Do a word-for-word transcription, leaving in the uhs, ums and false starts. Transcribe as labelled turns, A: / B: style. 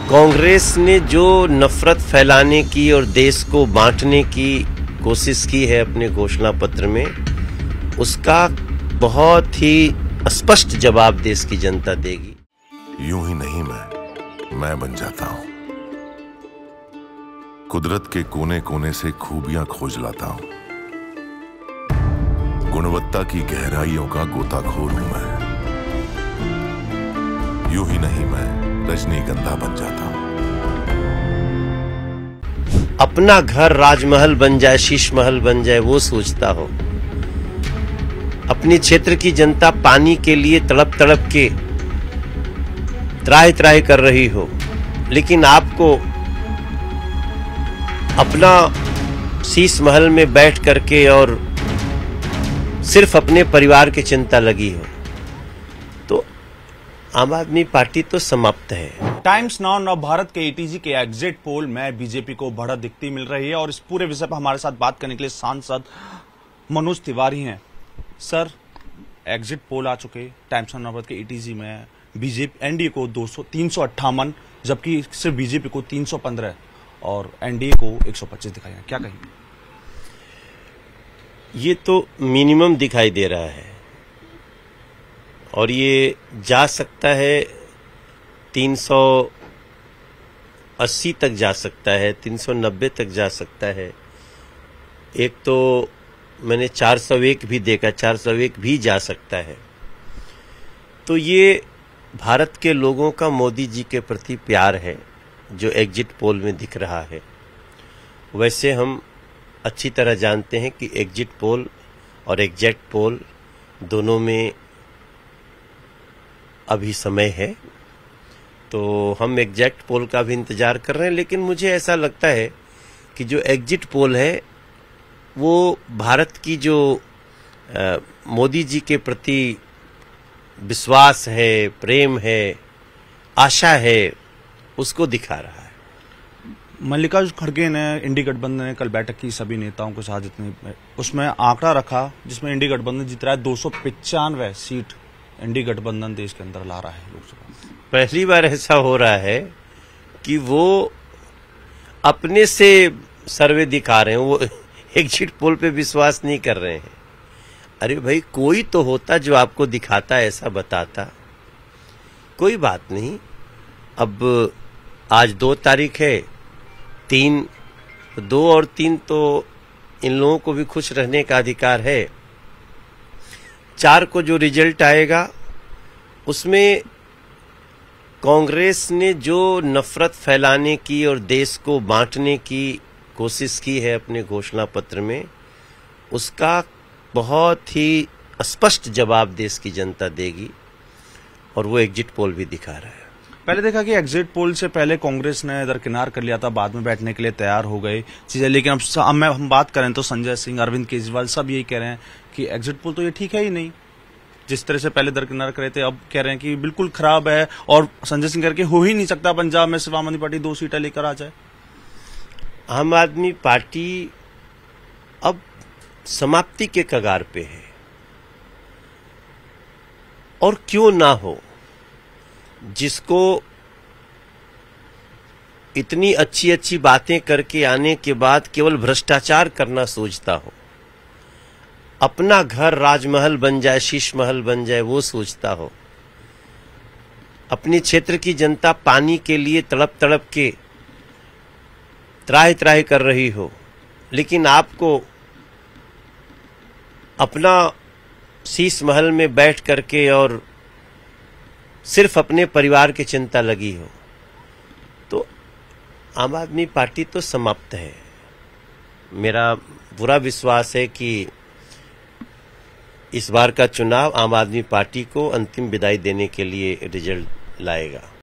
A: कांग्रेस ने जो नफरत फैलाने की और देश को बांटने की कोशिश की है अपने घोषणा पत्र में, उसका बहुत ही स्पष्ट जवाब देश की जनता देगी।
B: यूं ही नहीं मैं मैं बन जाता हूं, कुदरत के कोने कोने से खूबियां खोज लाता हूं, गुणवत्ता की गहराइयों का गोताखोर हूं मैं। यूं ही नहीं मैं रजनीगंधा बन जाता हूं।
A: अपना घर राजमहल बन जाए, शीश महल बन जाए, वो सोचता हो। अपने क्षेत्र की जनता पानी के लिए तड़प तड़प के त्राहि त्राहि कर रही हो, लेकिन आपको अपना शीश महल में बैठ करके और सिर्फ अपने परिवार की चिंता लगी हो, तो आम आदमी पार्टी तो समाप्त है।
C: टाइम्स नाउ नव भारत के एटीजी के एग्जिट पोल में बीजेपी को बढ़त दिखती मिल रही है और इस पूरे विषय पर हमारे साथ बात करने के लिए सांसद मनोज तिवारी हैं। सर, एग्जिट पोल आ चुके टाइम्स नाउ नव भारत के एटीजी में बीजेपी एनडीए को दो सौ तीन सौ अट्ठावन, जबकि सिर्फ बीजेपी को तीन सौ पंद्रह और एनडीए को एक सौ पच्चीस दिखाई। क्या कहेंगे?
A: ये तो मिनिमम दिखाई दे रहा है और ये जा सकता है तीन सौ अस्सी तक जा सकता है, तीन सौ नब्बे तक जा सकता है। एक तो मैंने चार सौ एक भी देखा, चार सौ एक भी जा सकता है। तो ये भारत के लोगों का मोदी जी के प्रति प्यार है जो एग्जिट पोल में दिख रहा है। वैसे हम अच्छी तरह जानते हैं कि एग्जिट पोल और एग्जैक्ट पोल दोनों में अभी समय है, तो हम एग्जैक्ट पोल का भी इंतजार कर रहे हैं। लेकिन मुझे ऐसा लगता है कि जो एग्जिट पोल है वो भारत की जो आ, मोदी जी के प्रति विश्वास है, प्रेम है, आशा है, उसको दिखा रहा है।
C: मल्लिकार्जुन खड़गे ने इंडी गठबंधन ने कल बैठक की सभी नेताओं के साथ, जितने उसमें आंकड़ा रखा जिसमें इंडी गठबंधन जीत रहा है दो सौ पिचानवे सीट इंडी गठबंधन देश के अंदर ला रहा है लोकसभा। पहली
A: बार ऐसा हो रहा है कि वो अपने से सर्वे दिखा रहे हैं, वो एग्जिट पोल पे विश्वास नहीं कर रहे हैं। अरे भाई, कोई तो होता जो आपको दिखाता, ऐसा बताता। कोई बात नहीं, अब आज दो तारीख है, तीन दो और तीन तो इन लोगों को भी खुश रहने का अधिकार है। चार को जो रिजल्ट आएगा उसमें कांग्रेस ने जो नफरत फैलाने की और देश को बांटने की कोशिश की है अपने घोषणा पत्र में, उसका बहुत ही स्पष्ट जवाब देश की जनता देगी और वो एग्जिट पोल भी दिखा रहा है।
C: पहले देखा कि एग्जिट पोल से पहले कांग्रेस ने दरकिनार कर लिया था, बाद में बैठने के लिए तैयार हो गई चीजें। लेकिन अब हम हम बात करें तो संजय सिंह, अरविंद केजरीवाल सब यही कह रहे हैं कि एग्जिट पोल तो ये ठीक है ही नहीं। जिस तरह से पहले दरकिनार करे थे, अब कह रहे हैं कि बिल्कुल खराब है और संजय सिंह करके हो ही नहीं सकता पंजाब में सिर्फ आम आदमी पार्टी दो सीटें लेकर आ जाए।
A: आम आदमी पार्टी अब समाप्ति के कगार पे है, और क्यों ना हो। जिसको इतनी अच्छी अच्छी बातें करके आने के बाद केवल भ्रष्टाचार करना सोचता हो, अपना घर राजमहल बन जाए, शीश महल बन जाए, वो सोचता हो। अपने क्षेत्र की जनता पानी के लिए तड़प तड़प के त्राहि त्राहि कर रही हो, लेकिन आपको अपना शीश महल में बैठ करके और सिर्फ अपने परिवार की चिंता लगी हो, तो आम आदमी पार्टी तो समाप्त है। मेरा पूरा विश्वास है कि इस बार का चुनाव आम आदमी पार्टी को अंतिम विदाई देने के लिए रिजल्ट लाएगा।